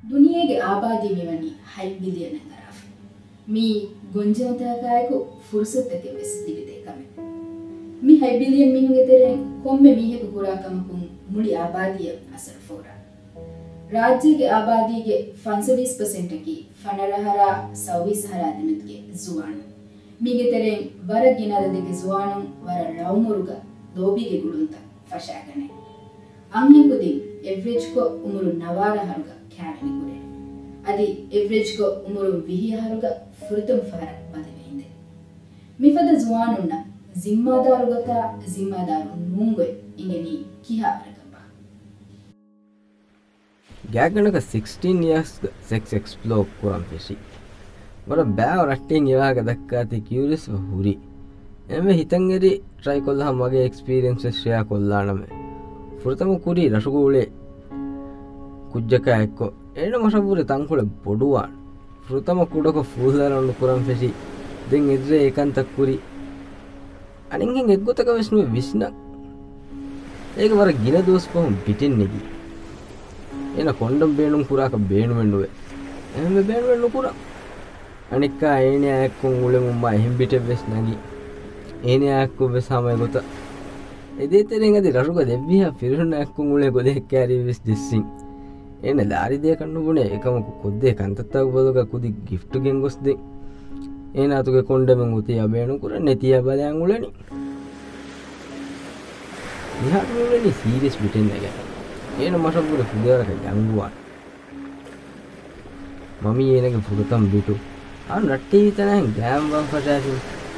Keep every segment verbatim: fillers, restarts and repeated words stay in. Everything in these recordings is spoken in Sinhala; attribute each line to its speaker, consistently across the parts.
Speaker 1: ದುನಿಯೆಗೆ ಆಬಾದಿ ಮಿವನಿ ಹೈ ಬಿಲಿಯನ್ ಅಂಗರಾಫ್ ಮೀ ಗೊಂಜಮತಕಾಯಕು ಫುರ್ಸತ್ತಕ್ಕೆ ವೆಸ್ ದಿವಿದೆ ಕಮೆ ಮೀ ಹೈ ಬಿಲಿಯನ್ ಮಿಹುಗೆ ತೆರೆ ಕೊಮ್ಮೆ ಮೀಹೆಕು ಕುರಾಕಮಕು ಮುಳಿ ಆಬಾದಿಯ ಅಸರ್ ಫೋರ ರಾಜ್ಯಗೆ ಆಬಾದಿಗೆ ಪಂಚबीस परसेंट की ಫನರಹರ चौबीस हरा ದಿಮಿತ್ಗೆ ಜುವಾನು ಮೀಗೆ ತೆರೆ ವರ ಗಿನರದೆಗೆ ಜುವಾನು ವರ ರೌಮುರುಗ ದೋಬಿಗೆ ಗುಳುಂತ ಫಶಾಗನೆ ಅಂಹಿಂಗುದಿ ಎವರೇಜ್ ಕೊ ಉಮುರು ನವಾರ ಹರುಗ ಕ್ಯಾವೆನಿ ಗುರೆ ಅದಿ ಎವರೇಜ್ ಕೊ ಉಮುರು ವಿಹಿಯ ಹರುಗ ಫುರುತುಂ ಫಹರ ಬದವೆಹಿಂದೆ ಮಿಫದ ಜುವಾನುನ್ನ ಜಿಮ್ಮಾದಾರುಗತ ಜಿಮ್ಮಾದಾರು ನೂಂಗೊಯ್ ಇಂಗೆನಿ ಕಿಹಾ
Speaker 2: ගෑගනක sixteen years sex explore kuram feshi bara bæව රට්ටෙන් එවාක දක්කාති curious හුරි එමෙ හිතන්ගෙරි try කොල්ලා මගේ experiences share කොල්ලා නම ෆුරතම කුරි රසුගෝලේ කුජ්ජක එක්ක එන මසපුරේ තංකොල බොඩුවාන් ෆුරතම කුඩක ෆූල්ලාරන්න kuram feshi දෙන් ඉද්රේ ඒකන්ත කුරි අනින්ගෙන් එක්ගොතක විශ්නු විශ්න ඒක වර ගින දෝස් පොම් පිටින් නෙගි එන කොන්ඩම් බේනුම් පුරාක බේනු වෙන්නුවේ එහෙම බේනු වෙන්නු පුරා අනික ඒනේ අයක්කුන් උලෙ මුම්මා එහෙම් පිට වෙස් නැගි ඒනේ අයක්කු වෙස් සමය ගොත එදේතරෙන් අද රරුග දෙවියා පිරුණ අයක්කුන් උලේ ගොදේ කැරි වෙස් දිස්සින් එන ලාරි දෙය කන්නු බුනේ එකම කොද්දේ කන්තත්තක් බලක කුදි gift ගෙන් ගොස් දෙ එන අතුගේ කොන්ඩම් උතිය බේනු කුර නෙතිය බලයන් උලෙනි නිහාට උලෙනි සීරියස් පිටින් නැග ಏನ ಮಸಬುರ ಫುದೇರಕ ಯಂಗುವಾ ಮಮ್ಮಿ ಏನಗೆ ಫುಗತಂ ಬಿಟು ಆ ನಟ್ಟಿ ವಿತನ ಗ್ಯಾಮ್ ಬಂ ಫಟಾಸಿ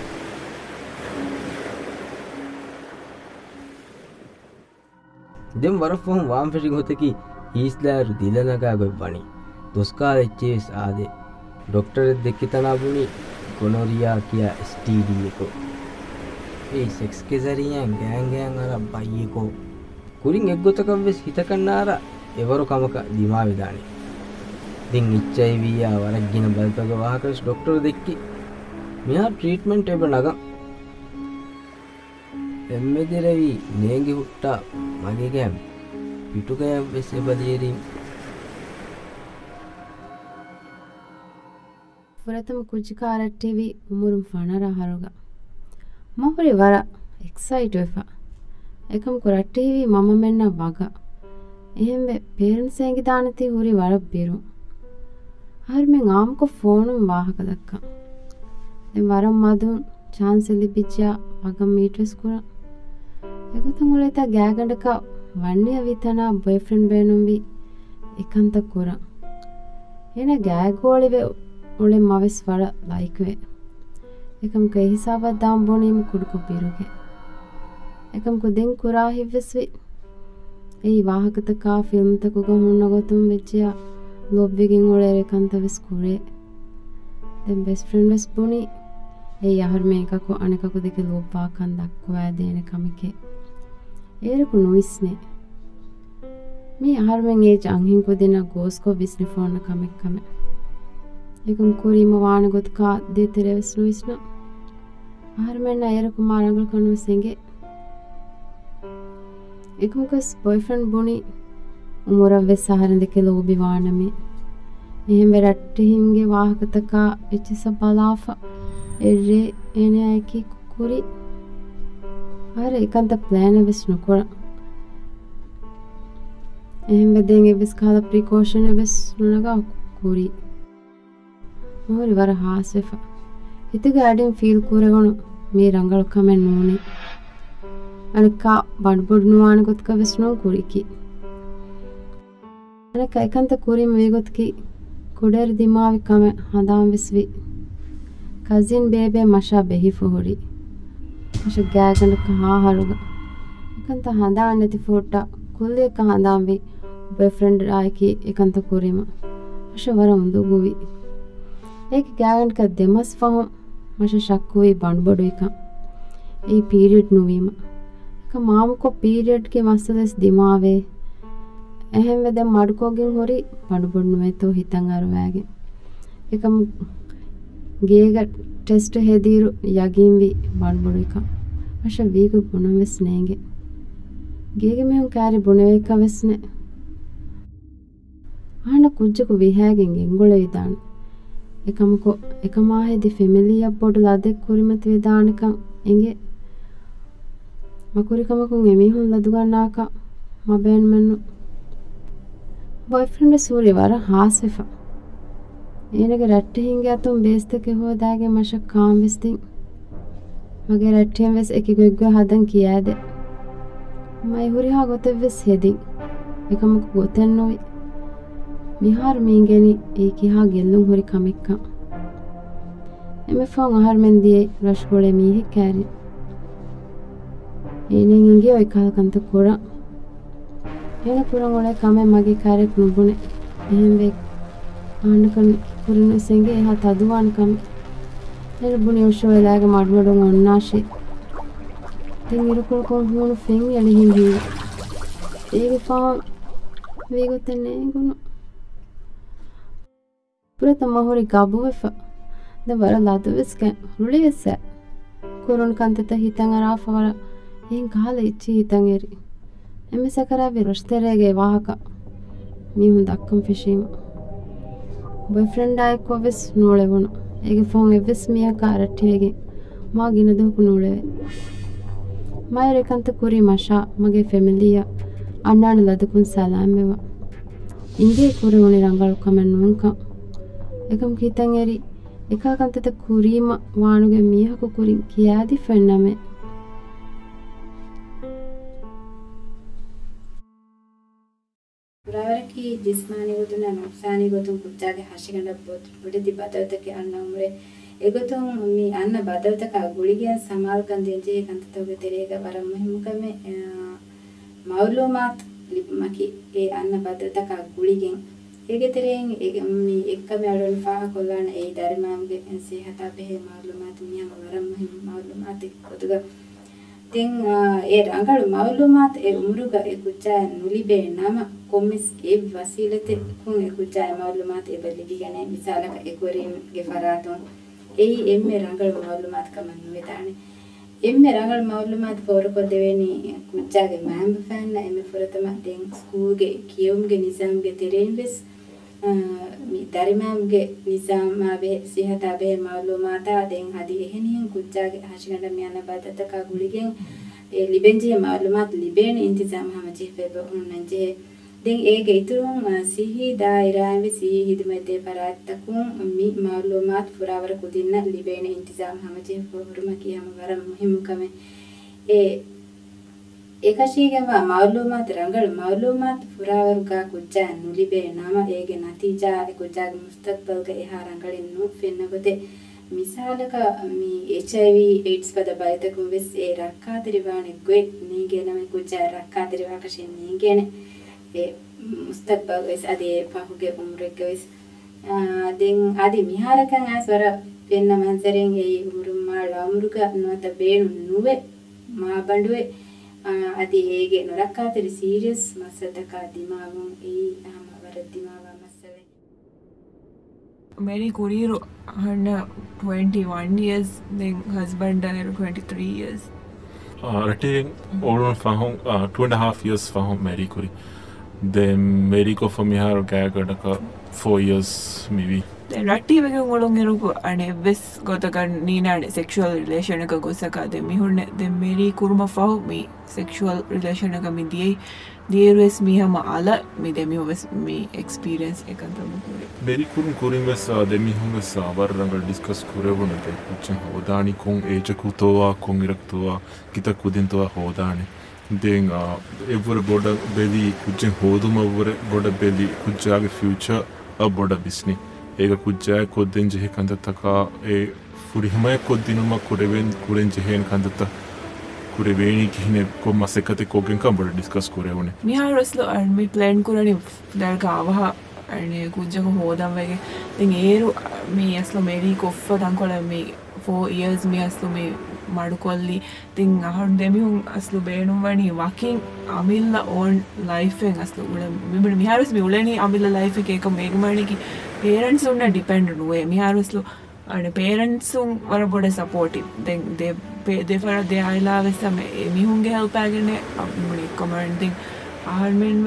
Speaker 2: දෙම් වරෆොහම් වාම් ෆෙෂින් හොතකි ඊස්ලාරු දිලනගා ගොබ්බනි දොස්කාර එච්චේස් ආදේ ડોක්ටර් දෙක්කිතනා බුනි ගොනෝරියා කියා එස්ටිඩි එකෝ ඒ සෙක්ස් කෙසරියන් ගෑන් ගෑන් අර බයියකෝ කුරින් එක්ගොතකම් වෙස් හිතකන්නාර එවරු කමක දිමා විදානේ දින් එච්.අයි.වී යා වරක්ගින බලතක වාහකස් ડોක්ටර් දෙක්කි මියා ට්‍රීට්මන්ට් එබ නග එම්මෙදිරවි නේගි හුට්ටා මගේ ගෑම් පිටුකය වෙස් එබදීරි
Speaker 3: ಫುರತಮ ಕುಜ್ಜಿಕಾರಟ್ಟಿವಿ ಉಮುರುಂ ಫಣರ ಹರುಗ ಮೊಹರಿ ವರ ಎಕ್ಸೈಟ್ ವೆಫಾ එකම කුරට්ටිවි මම මෙන්න වග එහෙම පේරන්ට්ස් එන්ගේ දානති හුරි වර බිරු හරි මෙන් ආම්කො ෆෝනුම් වාහක දක්කා දැන් වරම් මදුන් chance ලිපිච්චා වග මීටර්ස් කුර එගොතන් උලේත ගෑගඬක වන්නේ විතනා බොයිෆ්‍රෙන්ඩ් බේනුම් වි එකන්ත කුර එන ගෑගෝලිවේ උලේ මවස් වර ලයික් වේ එකම කේ හිසාවක් දාම් බොනීම කුඩු බිරුගේ එකම කුදෙන් කුරා හිවස්වි ඒ වාහකතක ෆිල්ම් තකුග මුන්න ගොතුම් වෙච්චියා ලොබ්විගින් ඔලේ රකන්ත වෙස් කුරේ දැන් බෙස්ට් ෆ්‍රෙන්ඩ් වෙස් බුනි ඒ යහර් මේකකෝ අනකකෝ දෙක ලොබ්වා කන් දක්වා දෙන කමිකේ ඒරකු නොයිස්නේ මේ යහර් මෙන් ඒ ජංහින් කොදෙන ගෝස්කෝ විස්නි ෆෝන් කමෙක් කම එකම් කුරීම වාන ගොතකා දෙතරේ වෙස් නොයිස්න යහර් මෙන් අයරකු මාරංගල් කනු සෙන්ගේ එකමකස් බොයිෆ්‍රෙන්ඩ් බුනි උමරව සහරන දෙක ලෝබි වානමේ එහෙම රට්ටි හිම්ගේ වාහකතක එච්චස බලාෆ එරේ එනේ අයකි කුරි අර එකන්ත ප්ලෑන් වෙස් නොකර එහෙම දෙන් එවිස් කාල ප්‍රිකෝෂන් වෙස් නොනගා කුරි මොහරි වර හාසෙෆ හිත ගාඩින් ෆීල් කුරගොණු මේ රංගල කමෙන් නෝනේ අනික බඩබඩ නුවාන ගොත්ක වෙස්නෝ කුරිකි අනික එකන්ත කුරිම වේගොත්කි කුඩර් දිමාවි කම හදාම් වෙස්වි කසින් බේබේ මෂා බෙහි ෆොහොරි මෂ ගෑගනක හා හරුග එකන්ත හදාන් නැති ෆොට්ටා කුල්ලේ ක හදාම් වි බොයිෆ්‍රෙන්ඩ් ආයිකි එකන්ත කුරිම මෂ වර උඳු ගුවි ඒක ගෑගනක දෙමස් ෆහම් මෂ ශක්කුවි බඩබඩ එක ඒ පීරියඩ් නුවීම का माम को पीरियड के मसलेस दिमावे अहम वेद मडकोगिन होरी पडबडनु में तो हितंग अरवागे एकम गेग टेस्ट हेदीरु यगिन वी बडबडु का अश वीग बुनवेस नेंगे गेग में हम कार्य बुनवे का वेसने ආන කුජ්ජක විහාගෙන් එංගොල විදාන එකමකෝ එකමාහෙදි ෆැමිලියක් බොඩු ලදෙක් කුරිමති විදානකම් එංගේ මකුරිකමකුන් එමිහුන් ලදුගන්නාක මබෑන් මන්නු ಬಾಯ್ಫ್ರೆಂಡ್ ಸೂರ್ಯ ವರ ಹಾಸಿಫ ಏನಗೆ ರಟ್ಟೆ ಹಿಂಗೆ ಅತುಂ ಬೇಸ್ತಕೆ ಹೋದಾಗೆ ಮಶ ಕಾಂಬಿಸ್ತಿ ಮಗೆ ರಟ್ಟೆಂ ವೆಸ್ ಎಕಿ ಗೊಗ್ಗ ಹದಂ ಕಿಯಾದೆ ಮೈ ಹುರಿ ಹಾ ಗೊತೆವೆಸ್ ಹೆದಿ එකමක ಗೊತೆನ್ನೋಯ್ මිහාර මීගෙනි ඒ කිහා ගෙල්ලුම් හොරි කමික්ක එමෙ ෆෝන් අහර් මෙන්දියේ රෂ්ගොලේ මීහෙ කෑරි ඒනෙන් ඉංගේ ඔය කාලකන්ත කොර එන පුරන් ඔලේ කමෙ මගේ කාර්යයක් නුබුනේ එහෙම වේ ආන්නකන් කුරින සෙන්ගේ එහා තදුවාන් කම එන බුනි ඔෂෝලාගේ මඩවඩුන් ඔන්නාෂි තින් ඉරුකුල් කොන් හුණු ෆෙන් යලි හිඳි ඒගේ ෆා වේගොතනේ ගුණ පුරත මහොරි ගබුවෙෆ ද වර ලදුවෙස්ක රුලිවෙස කුරුන් කන්තත හිතන් අරාෆවර එන් කාල ඉච්චි හිතන් එරි එමෙ සකරාවි රොස්තරේගේ වාහක මිහුන් දක්කම් ෆිෂීම බොයිෆ්‍රෙන්ඩ් ආයි කොවෙස් නෝලෙවුන ඒගේ ෆෝන් එවෙස් මියා කාරට්ටියගේ මා ගින දොකු නෝලෙවේ මයිරේ කන්ත කුරි මෂා මගේ ෆැමිලිය අන්නාන ලදකුන් සලාම් වෙවා ඉංගේ කුරි උනි රංගල් කමෙන් නුන්ක එකම් කීතන් එරි එකා කන්තත කුරීම වානුගේ මියහක කුරින් කියාදි ෆෙන්නමෙ
Speaker 1: පුරාවරකි जिस्मानी गोतुन नुकसानी गोतुन कुच्चागे हाशिगंड बुडिदि बदवतके अन्न उमरे एगोतुन मी अन्न बदवतක ගුලිගේ සමාල් කන්දෙන්ජේ කන්තතෝගේ තෙරේග වරම් මෙහෙමකමේ මවුලුමාත් ලිපමකි ඒ අන්න බදවතක ගුලිගෙන් ඒගේ තෙරෙන් මේ එක්කම අරන් ෆාහ කොල්ලාන ඒ ධර්මයන්ගේ සේහත බෙහෙ මවුලුමාත් මියම වරම් මෙහෙම මවුලුමාත් කොදුග තින් ඒ රංගල මවුලුමාත් ඒ උමුරුග ඒ කුච්චා නුලිබේ නම කොම්මිස් ඒ වසීලතේ කුන් ඒ කුච්චා මවුලුමාත් ඒ බලිදිගනේ මිසාලක එක්වරින් ගේ ෆරාතුන් ඒ එම්මේ රංගල මවුලුමාත් කමන් නුවේදානේ එම්මේ රංගල මවුලුමාත් ෆෝරකො දෙවෙනි කුච්චාගේ මෑම්බ ෆෑන්න එම්මේ ෆොරතම දෙන් ස්කූල්ගේ කියුම්ගේ නිසාම්ගේ තෙරෙන් වෙස් mi darimamge nizamabe sihatabe maalumata den hadi ehenihen kuccage hashiganda miyana badata ka guligen e libenje maalumat libene intizam hama jefebe unnanje den ege iturun sihi dairawe sihi hidmete paratakun mi maalumat furawara kudinna libene intizam hama jefebe hurma kiyama waram muhimukame e ekashigema ma'lumat rangal ma'lumat furawaruka kucca nulibe nama ege natija kuccage mustaqbalga eha rangalin nu fennagote misalaka mi H I V AIDS pada bayatakum ves e rakkadirivane goe nige name kucca rakkadirivaka kashin nigene e mustaqbal ves ade pahuge umrege ves den adi miharakan aswara penna manzaren e umurumma lamruga nuata beenu nuwe ma banduwe adi ege norakateri serious masataka dimagum e ama war dimaga masave
Speaker 4: Mary Kuriru hanna twenty-one years then husband and twenty-three years
Speaker 5: uh rate olon fahon uh, two and a half years fahon Mary Kuri then Mary ko for me har gagada four years maybe
Speaker 4: රට්ටි වගේ ගොලොන් එරුකු අනේ වෙස් ගොතකන් නීනානේ සෙක්ෂුවල් රිලේෂන් එක ගොසක දෙ මිහුන්නේ දෙ මෙරි කුරුම ෆහු මි සෙක්ෂුවල් රිලේෂන් එක මි දියි දියරස් මිහම අල මි දෙමි වෙස් මි එක්ස්පීරියන්ස් එකන් තමයි
Speaker 5: මෙරි කුරුම් කුරින් වෙස් දෙමි හුඟස් වරරංගල් ඩිස්කස් කරවුන දෙ කුච්ච හොදානි කොන් ඒජ කුතෝවා කොන් ඉරක්තෝවා කිත කුදින්තෝවා හොදානි දෙන් එවර බොඩ බෙලි කුච්ච හොදුම වර බොඩ බෙලි කුච්චාගේ ෆියුචර් අ බොඩ බිස්නි ඒක කුච්චා කොද්දෙන් ජෙහ කන්දතක ඒ ෆුරිහමය කොද්දිනුම කුරෙවෙන් කුරෙන් ජෙහෙන් කන්දත කුරෙවෙනි කිහිනේ කොම්මස් එකතේ කොගෙන් කම්බර ඩිස්කස් කරවුනේ
Speaker 4: මිහාරස්ලෝ අර්මි ප්ලෑන් කරනි දල්ගාවහ අනේ කුච්චක හොදම් වගේ දැන් ඒරු මේ අස්ලෝ මෙරි කොෆ දන්කොල මේ four years මේ අස්ලෝ මේ මඩුකොල්ලි තින් අහන් දෙමිහුන් අස්ලෝ බේනුම් වනි වකින් අමිල්ල ඕන් ලයිෆ් එකෙන් අස්ලෝ උල මෙබර මිහාරස් මේ උලෙනි අමිල්ල ලයිෆ් එක එක මේගමණිකි parents unna depend nuwe miharuslu ane parents un wara boda supportive then they they for they aila vesam mihunge help agene muni commanding aharmen ves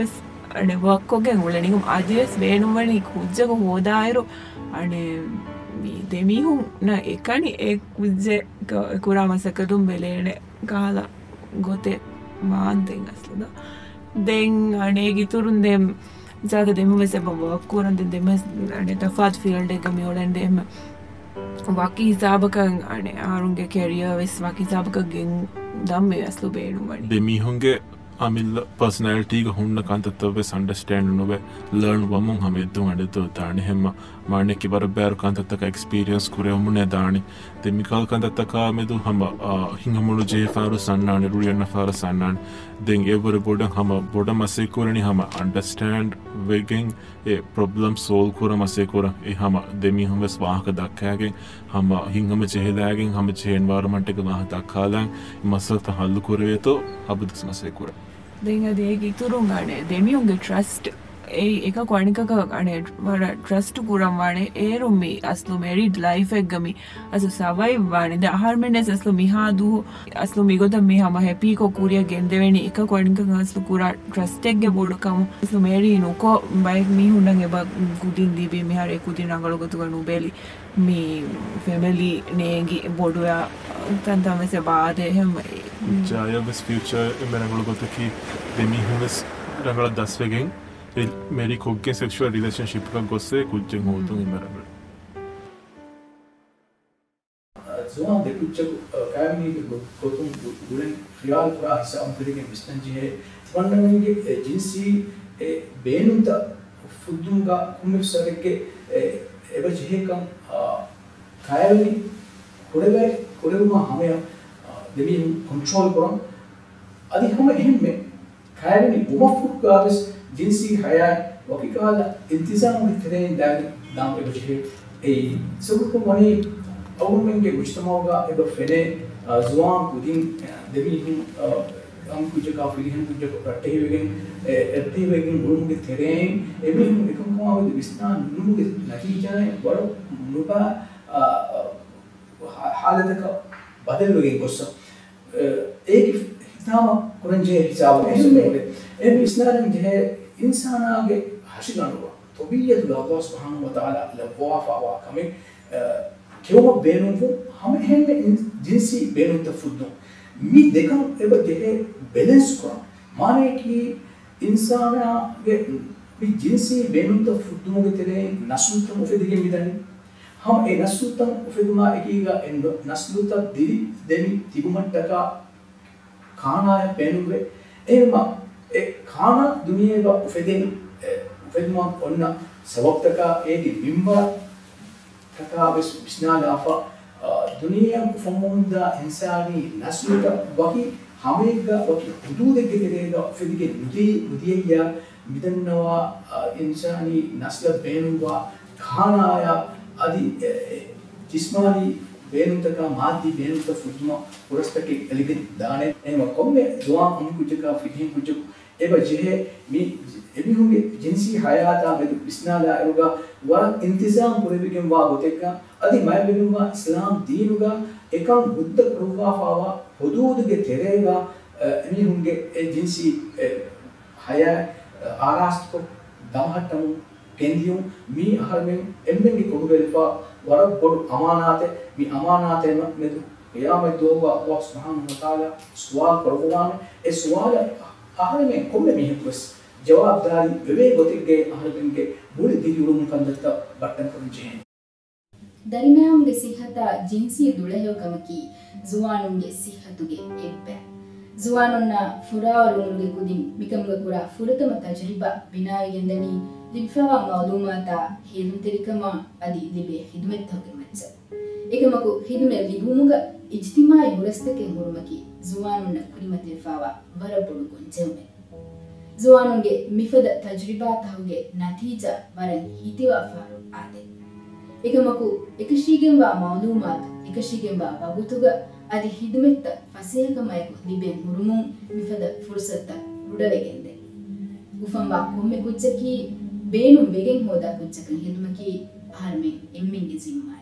Speaker 4: අනේ වර්ක් එකෙන් උල නිකම් අදියස් වේනුමනි කුජ්ජක හොදායිරු අනේ මේ දෙමිහුන් න එකනි ඒ කුජ්ජේ කුරාමසකදුම් බෙලේනේ කාලා ගොතේ මාන්තෙන් අස්ලද දෙන් අනේ ගිතුරුන් දෙම් ජාග දෙමුවස බවක් කුරන් දෙන් දෙම අනේ තෆාත් ෆීල්ඩ් එක මියෝලෙන් දෙම වකි හිසාබකන් අනේ ආරුන්ගේ කැරියර් වෙස් වකි හිසාබකගෙන් දම්මේ අස්ලු බේනුමනි
Speaker 5: දෙමිහුන්ගේ අමිල්ල පර්සනැලිටීග හුන්න කන්තත්ව සන්ඩස්ටෑන්ඩ් නොබ ලර්න් වමුන් හමෙද්දුම් අඩතු තානි හෙම මානෙකි බර බෑරු කන්තත්තක එක්ස්පීරියන්ස් කුරෙවමුණේ දානි දෙමිකල් කන්තත්තකා මෙදු හම හිංහමුණු ජේෆාරු සන්නාන රුලියන්න ෆාර සන්නාන් දෙන් ඒවර බොඩන් හම බොඩ මසේකුරණි හම අන්ඩස්ටෑන්ඩ් වෙගෙන් ඒ ප්‍රොබ්ලම් සෝල් කුර මසේකුර ඒ හම දෙමිහුම් වෙස් වාහක දක්කෑගෙන් හම හිංහම ජෙහෙදෑගෙන් හම ජේන්වාරමන්ටක වාහ දක්කාලන් මසල්ත හල්ලු කුරවේතෝ අබුදස් මසේකුර
Speaker 4: දෙංග දෙක ඉතුරුන් අනේ දෙමියුන්ගේ ට්‍රස්ට් ඒ එක කොණිකක අනේ වර ට්‍රස්ට් කුරම් වානේ ඒරුම් මේ අස්ලු මෙරිඩ් ලයිෆ් එක ගමි අසු සවයිව් වානේ ද අහර්මෙන්ස් අස්ලු මිහාදු අස්ලු මිගොත මිහම හැපි කො කුරිය ගෙන්දෙවෙනි එක කොණිකක අස්ලු කුරා ට්‍රස්ට් එකගේ බොඩකම අස්ලු මෙරි නොකෝ බයික් මිහුණන් එබ කුදින් දීබේ මිහාරේ කුදින් අඟලගතු ගනු බෙලි මේ ෆැමිලි නේගි බොඩුයා තන්තමස බාදේ හැම
Speaker 5: ජායවස් ෆියචර් එමනගලගොතකි දෙමිහුවස් රඟල දස්වගෙන් मेरी खुद के सेक्सुअल रिलेशनशिप का गुस्से कुछ होता हूँ मेरा
Speaker 6: जुआं दे कुछ कायमी के कोतुम गुलन ख्याल पूरा हिस्सा उन तरीके मिस्टन जी है स्पंदन के जिनसी बेनुंता फुद्दुंगा कुम्मे सरे के एवं जिहे कम कायमी कोरेबे कोरेबुमा हमें देवी कंट्रोल करों अभी हमें हम में कायमी बुमा फुट का बस जिनसी हया वकी काला इंतजाम में तेरे दाग दाम के बच्चे ए सब को मनी और में के मुश्तमा होगा एक फेने जुआन कुदिन देवी हम हम कुछ का फिर हम कुछ रट्टे हुए रट्टे हुए रूम के तेरे ए भी हम एक को आवे विस्तार रूम के नतीजा है बड़ो नुबा हालत का बदल हुए कुछ एक हिसाब कुरंजे हिसाब में ए भी इसनारन जो इंसान आगे हशिगानुवा तबीयत अल्लाह सुब्हानहु व तआला लवाफा वा कमे क्यों बेनुं वो हमें हैं जिनसी बेनुं तफुद्दो मी देखा एब जेहे बैलेंस को माने कि इंसान आगे भी जिनसी बेनुं तफुद्दो के तेरे नस्ल तम उफेदिगे मिदानी हम ए नस्ल तम उफेदुमा एकीगा ए नस्ल तम दिली देमी तिगुमट्टका खाना है बेनुवे एमा ए खाना दुनिया का उफेदिन उफेदुमा ओन्ना सबक्तका एक बिंबा तका बिस बिस्नालाफा दुनिया फमोंदा इंसानी नस्ल का वही हमें का वही हुदूद के तेरेगा उफेदिगे नुदी नुदिया मिदन्नवा इंसानी नस्ल बेनुवा खाना आया आदि जिस्मानी बेनुतका मादी बेनुता फुद्मा पुरस्तके एलिगे दाने एमा कोम्मे दुआ हम कुछ का फिहिं कुछ एबा जेहे मी एबी होंगे जिनसी हयाता में बिस्नाला एरुगा वर इंतजाम पूरे बिगम वा होतेका अदि मैं बिगुमा इस्लाम दीनुगा एकम बुद्ध रुवा फावा हुदूद के तेरेगा एमी होंगे ए जिनसी हया आरास्ट को दमहटम केंदियो मी हर में एम्बेंगे कोबेल्फा वर बोड अमानाते मी अमानाते में क़यामत दोगा अल्लाह सुब्हानहु व तआला सवाल करवान ए सवाल ahal में कोम्मे में बस जवाबदारी वेवे गोतिक के ahal के बुल दियुरुम कंदत्ता बटन कुंजे
Speaker 1: दरिम्यामुगे सिहता जिन्सी दुळेयो कमकी जुवानुगे सिहतुगे एब्बे जुवानुन्ना फुरावरुमुगे कुदिन मिकमुगे कुरा फुरतम तजरिबा बिनायेंदनी लिफावा मालूमाता हेदुम तेरिकमा अदि लिबे हिदमेत होगे मच्च एकमको हिदमे लिबुमुगा इज्तिमाई हुरस्तके हुरुमकी जुवानुन्ना कुरिमतेफावा बरबुडु गुंजेमे जुवानुगे मिफद तजरिबात होगे नतीजा वरन हितिवा फारू आदे एकमको एकशीගෙන්වා मालूमात एकशीගෙන්වා බගුතුග අදි හිදුමෙත්ත ෆසේකමයක ලිබෙන් මුරුමුන් මිෆද ෆුර්සත රුඩවෙගෙන්දේ උෆම්වා කොම්මෙ කුච්චකි බේනුම් වෙගෙන් හොදා කුච්චක හිදුමකි ආර්මෙන් එම්මින්ගේ සිම්මයි